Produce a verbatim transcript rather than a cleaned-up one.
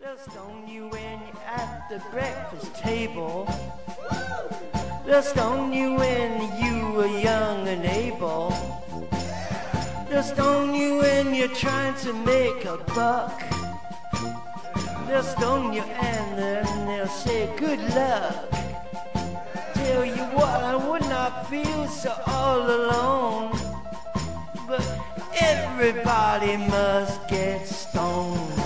They'll stone you when you're at the breakfast table. They'll stone you when you were young and able. They'll stone you when you're trying to make a buck. They'll stone you and then they'll say good luck. Tell you what, I would not feel so all alone, but everybody must get stoned.